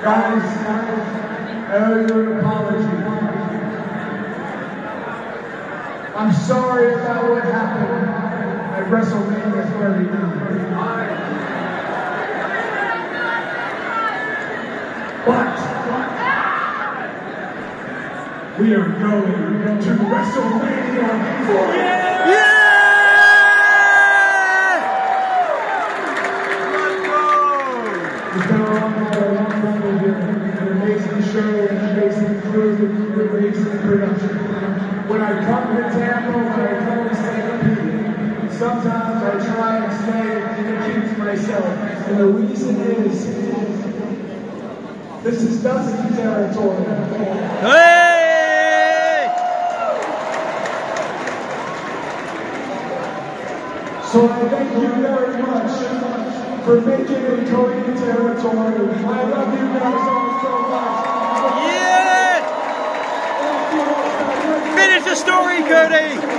Guys, I owe you an apology. I'm sorry about what happened at WrestleMania 39. But we are going to WrestleMania 40. Yeah! It's been a long time here. An amazing show, an amazing crew, an amazing production. When I come to Tampa, when I come to St. Pete, sometimes I try and stay and keep to myself. And the reason is, this is Dusty territory. Hey! So I thank you very much for making it Cody territory. I love you guys all so much. Yeah! Finish the story, Cody!